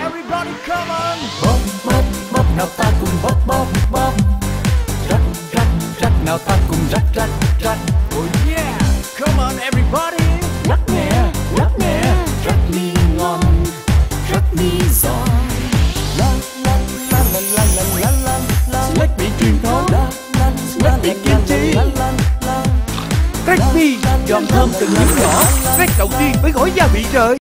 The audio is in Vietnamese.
everybody come on. Bóp bóp bóp nào ta cùng bóp bóp bóp. Rắc rắc rắc nào ta cùng rắc rắc rắc. Oh yeah, come on everybody. Rắc nè, rắc mi ngon, rắc mi giòn. La la la la la la la la. Snack bị truyền thống, snack bị kiên trì. Rắc mi giòn thơm từng miếng nhỏ. Snack đầu tiên với gói gia vị trời.